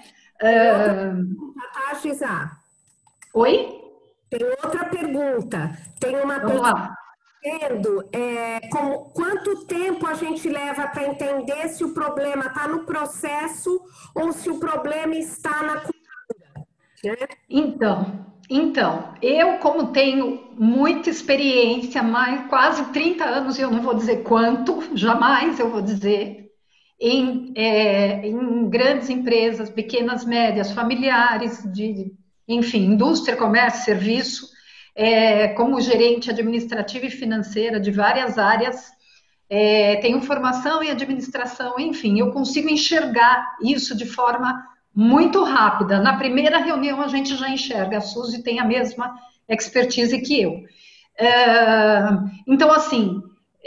Gisá. Oi? Tem outra pergunta. Tem uma pergunta dizendo quanto tempo a gente leva para entender se o problema está no processo ou se o problema está na cultura, né? Então, eu como tenho muita experiência, quase 30 anos, eu não vou dizer quanto, jamais eu vou dizer, em grandes empresas, pequenas, médias, familiares, enfim, indústria, comércio, serviço, como gerente administrativa e financeira de várias áreas, tenho formação em administração, enfim, eu consigo enxergar isso de forma muito rápida. Na primeira reunião a gente já enxerga, a Suzy tem a mesma expertise que eu. Então, assim,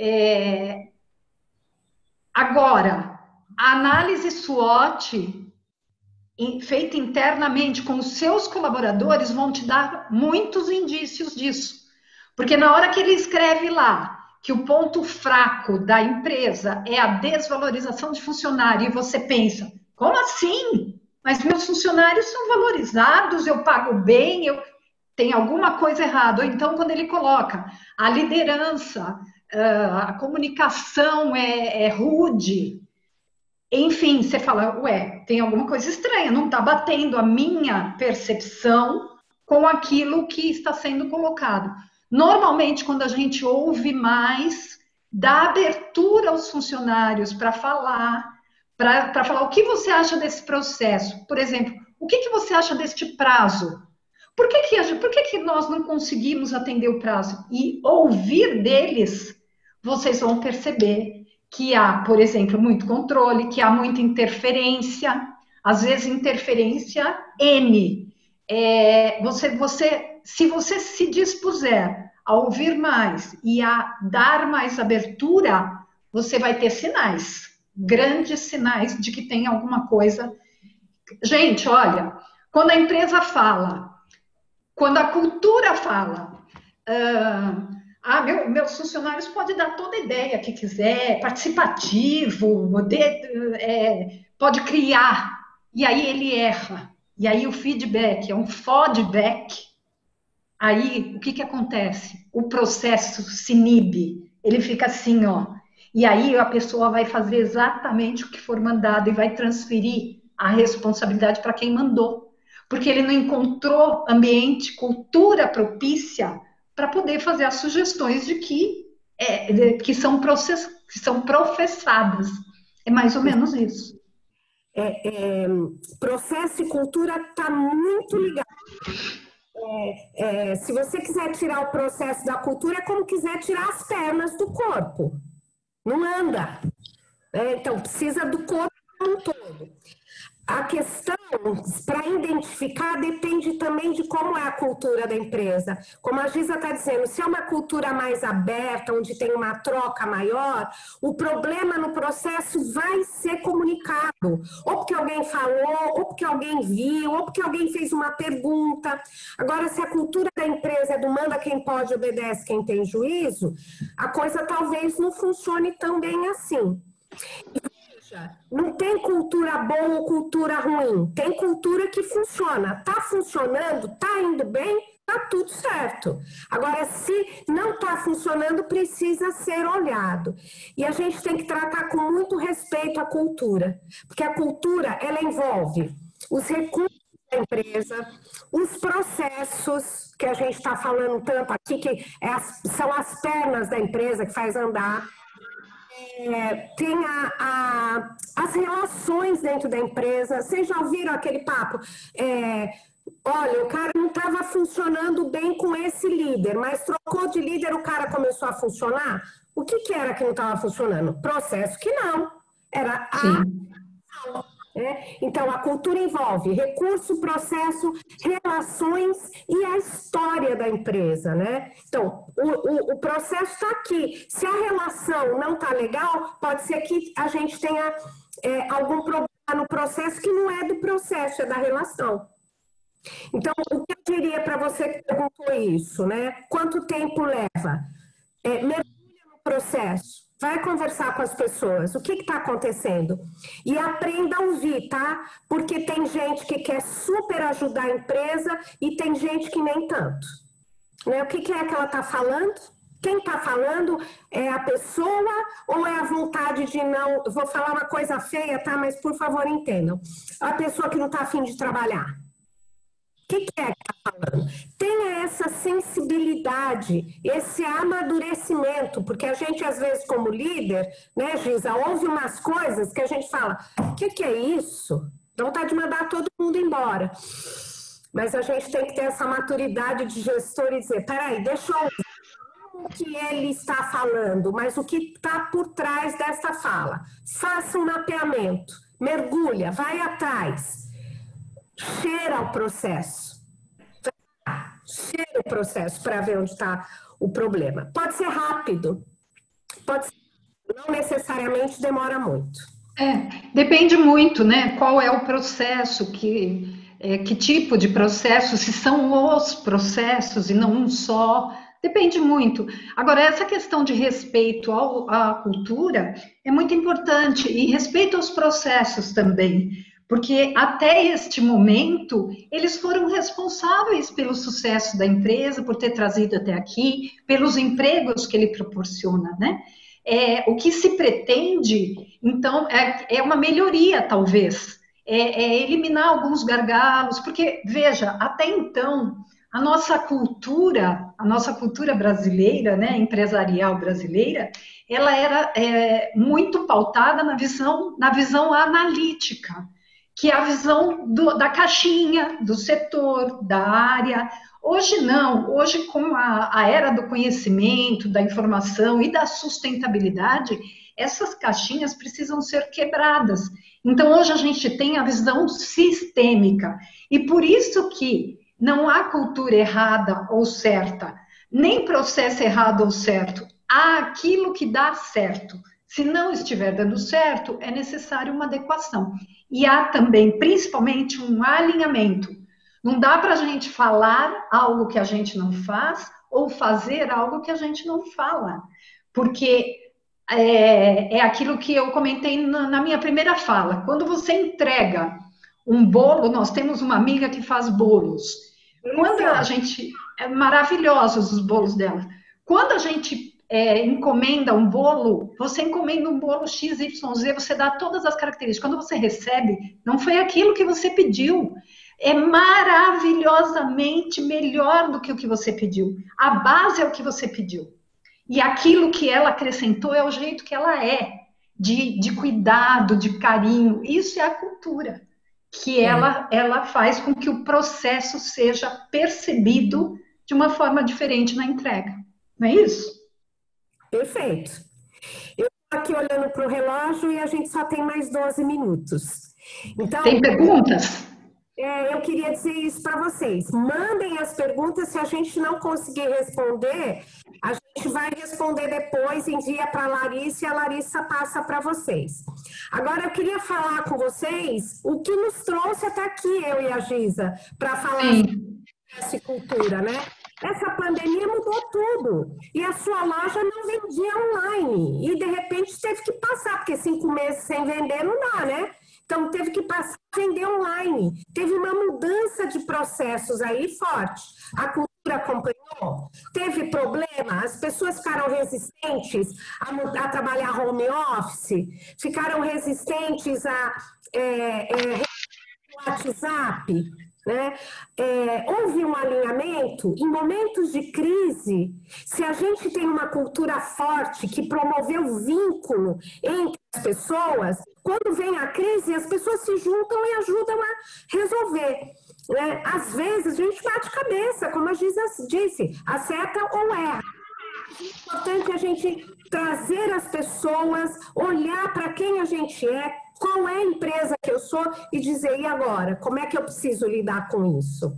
agora, a análise SWOT feita internamente com os seus colaboradores vão te dar muitos indícios disso. Porque na hora que ele escreve lá que o ponto fraco da empresa é a desvalorização de funcionário, e você pensa, como assim? Mas meus funcionários são valorizados, eu pago bem, tem alguma coisa errada. Ou então, quando ele coloca a liderança, a comunicação é rude, enfim, você fala, tem alguma coisa estranha, não está batendo a minha percepção com aquilo que está sendo colocado. Normalmente, quando a gente ouve mais, dá abertura aos funcionários para falar o que você acha desse processo. Por exemplo, o que você acha deste prazo? Por que nós não conseguimos atender o prazo? E ouvir deles, vocês vão perceber que há, por exemplo, muito controle, que há muita interferência, às vezes interferência N. Se você se dispuser a ouvir mais e a dar mais abertura, você vai ter sinais, grandes sinais de que tem alguma coisa. Gente, olha, quando a empresa fala, quando a cultura fala, meus funcionários podem dar toda a ideia que quiser, participativo, pode criar, e aí ele erra, e aí o feedback é um feedback. Aí o que acontece? O processo se inibe, ele fica assim, e aí a pessoa vai fazer exatamente o que for mandado e vai transferir a responsabilidade para quem mandou, porque ele não encontrou ambiente, cultura propícia para poder fazer as sugestões que são professadas. É mais ou menos isso. Processo e cultura está muito ligado. Se você quiser tirar o processo da cultura, é como quiser tirar as pernas do corpo. Não anda. Então, precisa do corpo como um todo. A questão para identificar depende também de como é a cultura da empresa. Como a Giza está dizendo, se é uma cultura mais aberta, onde tem uma troca maior, o problema no processo vai ser comunicado. Ou porque alguém falou, ou porque alguém viu, ou porque alguém fez uma pergunta. Agora, se a cultura da empresa é do manda quem pode, obedece quem tem juízo, a coisa talvez não funcione tão bem assim. Não tem cultura boa ou cultura ruim. Tem cultura que funciona. Está funcionando, está indo bem, está tudo certo. Agora, se não está funcionando, precisa ser olhado. E a gente tem que tratar com muito respeito a cultura. Porque a cultura, ela envolve os recursos da empresa, os processos, que a gente está falando tanto aqui, que são as pernas da empresa que faz andar. Tem as relações dentro da empresa. Vocês já ouviram aquele papo? Olha, o cara não estava funcionando bem com esse líder, mas trocou de líder, o cara começou a funcionar? O que era que não estava funcionando? Processo que não. Era Então, a cultura envolve recurso, processo, relações e a história da empresa, né? Então, o processo está aqui. Se a relação não está legal, pode ser que a gente tenha algum problema no processo que não é do processo, é da relação. Então, o que eu diria para você que perguntou isso, né? Quanto tempo leva? Mergulha no processo. Vai conversar com as pessoas, o que está acontecendo? E aprenda a ouvir, tá? Porque tem gente que quer super ajudar a empresa e tem gente que nem tanto. Né? O que é que ela está falando? Quem está falando é a pessoa ou é a vontade de não... Vou falar uma coisa feia, tá? Mas por favor entendam. A pessoa que não está a fim de trabalhar. O que é que está falando? Tenha essa sensibilidade, esse amadurecimento, porque a gente, às vezes, como líder, né, Giza, ouve umas coisas que a gente fala, o que é isso? Dá vontade de mandar todo mundo embora. Mas a gente tem que ter essa maturidade de gestor e dizer, peraí, deixa eu ouvir o que ele está falando, mas o que está por trás dessa fala. Faça um mapeamento, mergulha, vai atrás. Cheira o processo. Cheira o processo para ver onde está o problema. Pode ser rápido, pode ser, não necessariamente demora muito. Depende muito, né? Qual é o processo, que tipo de processo, se são os processos e não um só. Depende muito. Agora, essa questão de respeito à cultura é muito importante e respeito aos processos também. Porque até este momento, eles foram responsáveis pelo sucesso da empresa, por ter trazido até aqui, pelos empregos que ele proporciona, né? O que se pretende, então, é uma melhoria, talvez, eliminar alguns gargalos, porque, veja, até então, a nossa cultura brasileira, né, empresarial brasileira, ela era muito pautada na visão analítica, que é a visão da caixinha, do setor, da área. Hoje não, hoje com a era do conhecimento, da informação e da sustentabilidade, essas caixinhas precisam ser quebradas. Então, hoje a gente tem a visão sistêmica, e por isso que não há cultura errada ou certa, nem processo errado ou certo, há aquilo que dá certo. Se não estiver dando certo, é necessário uma adequação. E há também, principalmente, um alinhamento. Não dá para a gente falar algo que a gente não faz ou fazer algo que a gente não fala. Porque é aquilo que eu comentei na minha primeira fala. Quando você entrega um bolo, nós temos uma amiga que faz bolos. Quando a gente... É maravilhosos os bolos dela. Quando a gente... encomenda um bolo, você encomenda um bolo XYZ, você dá todas as características. Quando você recebe, não foi aquilo que você pediu. É maravilhosamente melhor do que o que você pediu. A base é o que você pediu. E aquilo que ela acrescentou é o jeito que ela é, de cuidado, de carinho. Isso é a cultura, que ela faz com que o processo seja percebido de uma forma diferente na entrega. Não é isso? Perfeito. Eu aqui olhando para o relógio e a gente só tem mais 12 minutos. Então, tem perguntas? Eu queria dizer isso para vocês. Mandem as perguntas, se a gente não conseguir responder, a gente vai responder depois, envia para a Larissa e a Larissa passa para vocês. Agora, eu queria falar com vocês o que nos trouxe até aqui, eu e a Giza, para falar sobre essa cultura, né? Essa pandemia mudou tudo. E a sua loja não vendia online. E, de repente, teve que passar, porque 5 meses sem vender não dá, né? Então, teve que passar a vender online. Teve uma mudança de processos aí forte. A cultura acompanhou. Teve problema. As pessoas ficaram resistentes a trabalhar home office. Ficaram resistentes a WhatsApp. Né? Houve um alinhamento em momentos de crise. Se a gente tem uma cultura forte que promoveu vínculo entre as pessoas, quando vem a crise, as pessoas se juntam e ajudam a resolver. Né? Às vezes a gente bate cabeça, como a Giza disse, acerta ou erra. É importante a gente trazer as pessoas, olhar para quem a gente é, qual é a empresa que eu sou e dizer, e agora? Como é que eu preciso lidar com isso?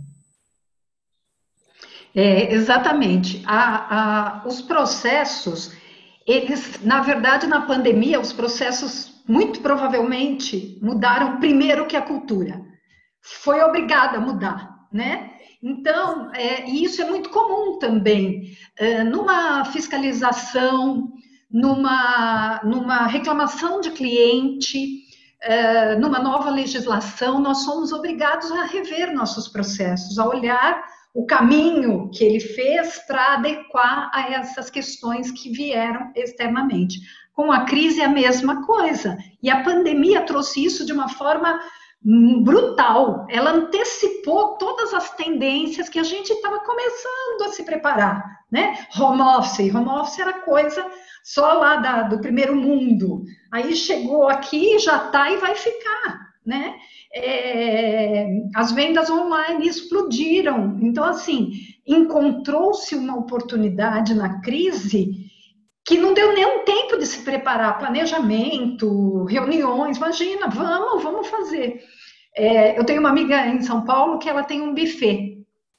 Exatamente. Os processos, eles, na verdade, na pandemia, os processos muito provavelmente mudaram primeiro que a cultura. Foi obrigada a mudar, né? Então, e isso é muito comum também. Numa fiscalização, numa reclamação de cliente, numa nova legislação, nós somos obrigados a rever nossos processos, a olhar o caminho que ele fez para adequar a essas questões que vieram externamente. Com a crise é a mesma coisa, e a pandemia trouxe isso de uma forma brutal. Ela antecipou todas as tendências que a gente estava começando a se preparar, né? Home office era coisa só lá do primeiro mundo. Aí chegou aqui, já está e vai ficar, né? As vendas online explodiram. Então, assim, encontrou-se uma oportunidade na crise que não deu nem um tempo de se preparar, planejamento, reuniões, imagina, vamos fazer. Eu tenho uma amiga em São Paulo que ela tem um buffet,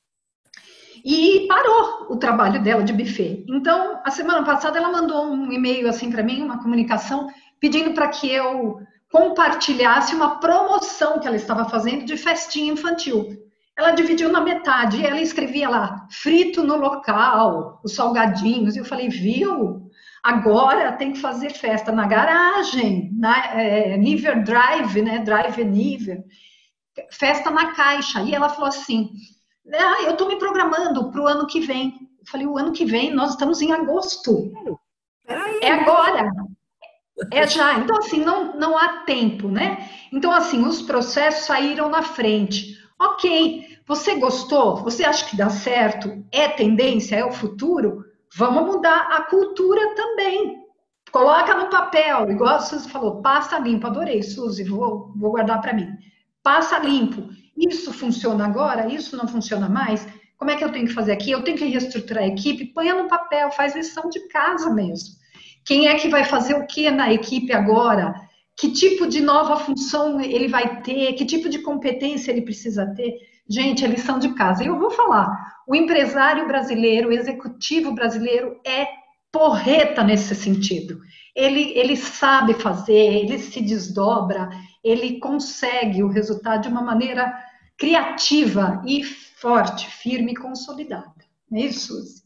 e parou o trabalho dela de buffet. Então, a semana passada ela mandou um e-mail assim para mim, uma comunicação, pedindo para que eu compartilhasse uma promoção que ela estava fazendo de festinha infantil. Ela dividiu na metade, e ela escrevia lá, frito no local, os salgadinhos, e eu falei, viu? Agora tem que fazer festa na garagem, na Niver Drive, né? Drive Niver, festa na caixa. E ela falou assim, eu estou me programando para o ano que vem. Eu falei, o ano que vem, nós estamos em agosto. É agora. É já. Então, assim, não há tempo, né? Então, assim, os processos saíram na frente. Ok, você gostou? Você acha que dá certo? É tendência? É o futuro? Vamos mudar a cultura também. Coloca no papel, igual a Suzy falou, passa limpo. Adorei, Suzy, vou guardar para mim. Passa limpo. Isso funciona agora? Isso não funciona mais? Como é que eu tenho que fazer aqui? Eu tenho que reestruturar a equipe? Ponha no papel, faz lição de casa mesmo. Quem é que vai fazer o que na equipe agora? Que tipo de nova função ele vai ter? Que tipo de competência ele precisa ter? Gente, é lição de casa. E eu vou falar, o empresário brasileiro, o executivo brasileiro é porreta nesse sentido. Ele sabe fazer, ele se desdobra, ele consegue o resultado de uma maneira criativa e forte, firme e consolidada. Não é isso, Suzy?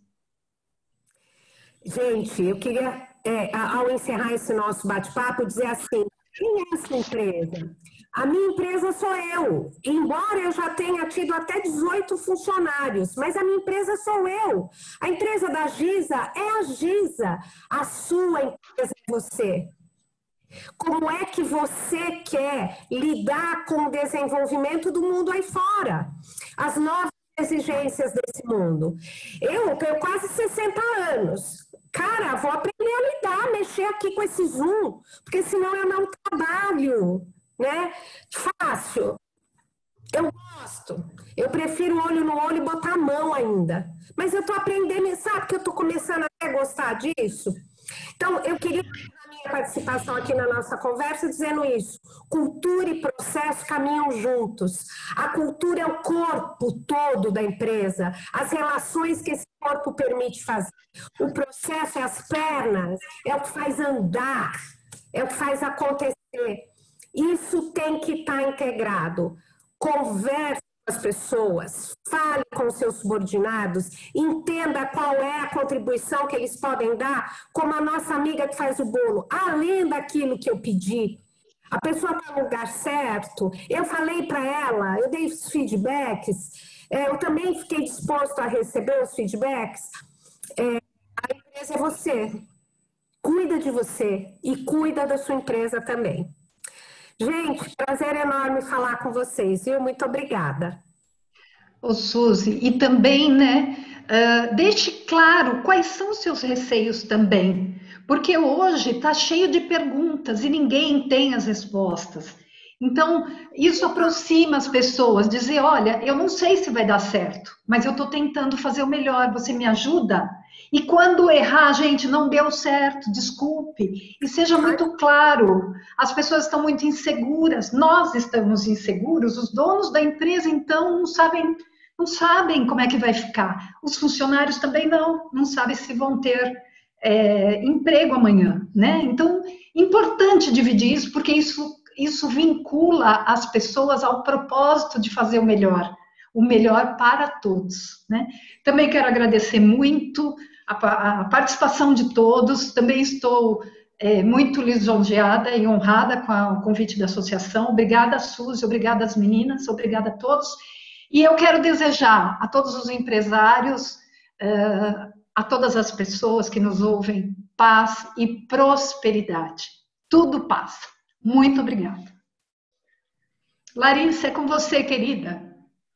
Gente, eu queria, ao encerrar esse nosso bate-papo, dizer assim, quem é essa empresa? A minha empresa sou eu, embora eu já tenha tido até 18 funcionários, mas a minha empresa sou eu. A empresa da Giza é a Giza, a sua empresa é você. Como é que você quer lidar com o desenvolvimento do mundo aí fora? As novas exigências desse mundo. Eu tenho quase 60 anos. Cara, vou aprender a lidar, mexer aqui com esse Zoom, porque senão eu não trabalho, né? Fácil. Eu gosto. Eu prefiro olho no olho e botar a mão ainda. Mas eu tô aprendendo, sabe que eu tô começando a gostar disso? Então, eu queria, na minha participação aqui na nossa conversa dizendo isso. Cultura e processo caminham juntos. A cultura é o corpo todo da empresa, as relações que esse corpo permite fazer. O processo é as pernas, é o que faz andar, é o que faz acontecer. Isso tem que estar integrado. Converse com as pessoas, fale com os seus subordinados, entenda qual é a contribuição que eles podem dar, como a nossa amiga que faz o bolo, além daquilo que eu pedi. A pessoa está no lugar certo, eu falei para ela, eu dei os feedbacks, eu também fiquei disposto a receber os feedbacks. A empresa é você, cuida de você e cuida da sua empresa também. Gente, prazer enorme falar com vocês, viu? Muito obrigada. Ô, Suzy, e também, né, deixe claro quais são os seus receios também, porque hoje está cheio de perguntas e ninguém tem as respostas. Então, isso aproxima as pessoas, dizer, olha, eu não sei se vai dar certo, mas eu estou tentando fazer o melhor, você me ajuda? E quando errar, gente, não deu certo, desculpe. E seja muito claro, as pessoas estão muito inseguras, nós estamos inseguros, os donos da empresa, então, não sabem como é que vai ficar. Os funcionários também não sabem se vão ter emprego amanhã, né? Então, importante dividir isso, porque isso vincula as pessoas ao propósito de fazer o melhor para todos, né? Também quero agradecer muito a participação de todos, também estou muito lisonjeada e honrada com o convite da associação. Obrigada, Suzy, obrigada às meninas, obrigada a todos. E eu quero desejar a todos os empresários, a todas as pessoas que nos ouvem, paz e prosperidade. Tudo passa. Muito obrigada. Larissa, é com você, querida.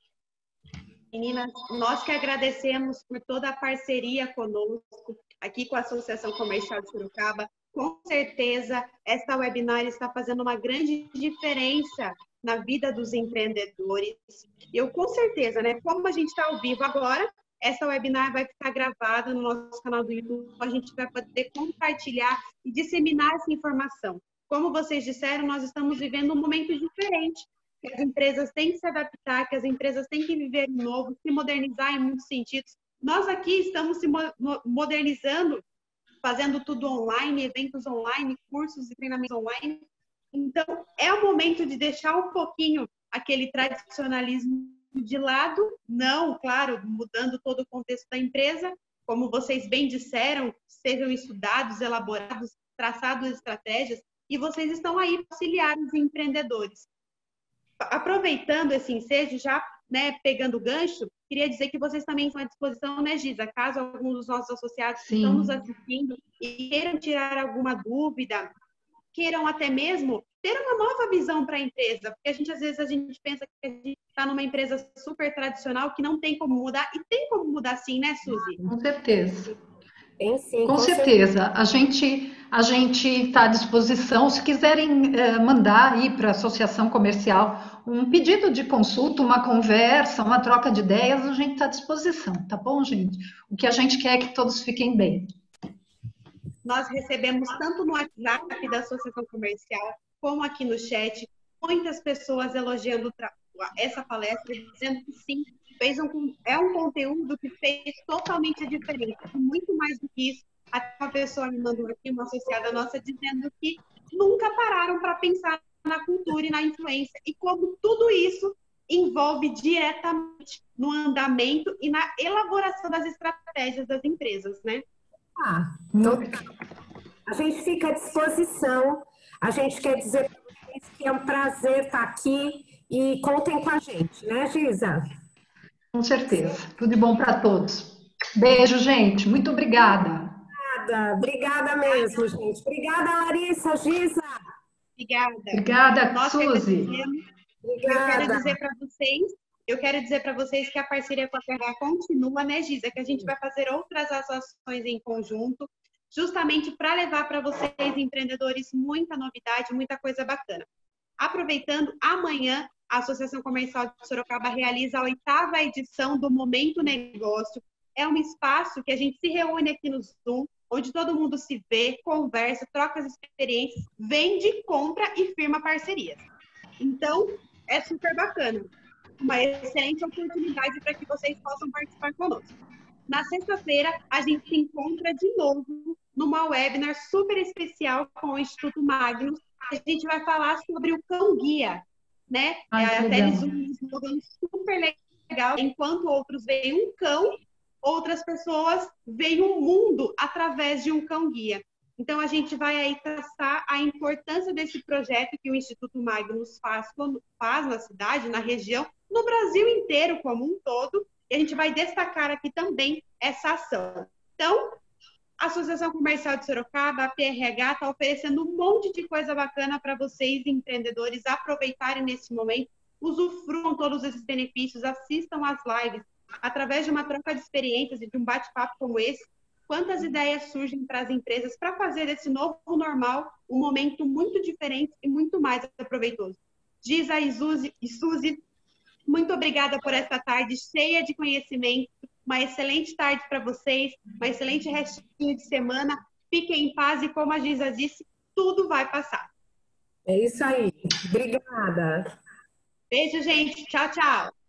Meninas, nós que agradecemos por toda a parceria conosco, aqui com a Associação Comercial de Sorocaba. Com certeza, esta webinar está fazendo uma grande diferença na vida dos empreendedores. Eu, com certeza, né? Como a gente está ao vivo agora, essa webinar vai ficar gravada no nosso canal do YouTube. A gente vai poder compartilhar e disseminar essa informação. Como vocês disseram, nós estamos vivendo um momento diferente. Que as empresas têm que se adaptar, que as empresas têm que viver de novo, se modernizar em muitos sentidos. Nós aqui estamos se modernizando, fazendo tudo online, eventos online, cursos e treinamentos online. Então, é o momento de deixar um pouquinho aquele tradicionalismo de lado, não, claro, mudando todo o contexto da empresa, como vocês bem disseram, sejam estudados, elaborados, traçados estratégias, e vocês estão aí para auxiliar os empreendedores. Aproveitando esse ensejo, já pegando o gancho, queria dizer que vocês também estão à disposição, né, Giza? Caso algum dos nossos associados que estão nos assistindo e queiram tirar alguma dúvida, queiram até mesmo ter uma nova visão para a empresa, porque às vezes a gente pensa que a gente está numa empresa super tradicional que não tem como mudar, e tem como mudar sim, né, Suzy? Com certeza. Tem sim, com certeza. A gente está à disposição. Se quiserem mandar aí para a Associação Comercial um pedido de consulta, uma conversa, uma troca de ideias, a gente está à disposição, tá bom, gente? O que a gente quer é que todos fiquem bem. Nós recebemos tanto no WhatsApp da Associação Comercial, como aqui no chat, muitas pessoas elogiando essa palestra, dizendo que sim, é um conteúdo que fez totalmente a diferença. Muito mais do que isso, até uma pessoa me mandou aqui, uma associada nossa, dizendo que nunca pararam para pensar na cultura e na influência, e como tudo isso envolve diretamente no andamento e na elaboração das estratégias das empresas, né? Então, a gente fica à disposição. A gente quer dizer para vocês que é um prazer estar aqui e contem com a gente, né, Giza? Com certeza. Tudo de bom para todos. Beijo, gente. Muito obrigada. Obrigada mesmo, gente. Obrigada, Larissa, Giza. Obrigada, Suzy. Obrigada. Eu quero dizer para vocês que a parceria com a PH continua, né, Giza? Que a gente vai fazer outras ações em conjunto, justamente para levar para vocês, empreendedores, muita novidade, muita coisa bacana. Aproveitando, amanhã a Associação Comercial de Sorocaba realiza a 8ª edição do Momento Negócio. É um espaço que a gente se reúne aqui no Zoom, onde todo mundo se vê, conversa, troca as experiências, vende, compra e firma parcerias. Então, é super bacana. Uma excelente oportunidade para que vocês possam participar conosco. Na sexta-feira, a gente se encontra de novo numa webinar super especial com o Instituto Magnus. A gente vai falar sobre o cão-guia, né? Até eles usam um slogan super legal. Enquanto outros veem um cão, outras pessoas veem um mundo através de um cão-guia. Então, a gente vai aí traçar a importância desse projeto que o Instituto Magnus faz na cidade, na região, no Brasil inteiro como um todo, e a gente vai destacar aqui também essa ação. Então, a Associação Comercial de Sorocaba, a PRH, está oferecendo um monte de coisa bacana para vocês, empreendedores, aproveitarem nesse momento, usufruam todos esses benefícios, assistam às lives, através de uma troca de experiências e de um bate-papo como esse. Quantas ideias surgem para as empresas para fazer desse novo normal um momento muito diferente e muito mais aproveitoso. Giza e Suzy, muito obrigada por essa tarde cheia de conhecimento. Uma excelente tarde para vocês, uma excelente restinho de semana. Fiquem em paz e, como a Giza disse, tudo vai passar. É isso aí. Obrigada. Beijo, gente. Tchau, tchau.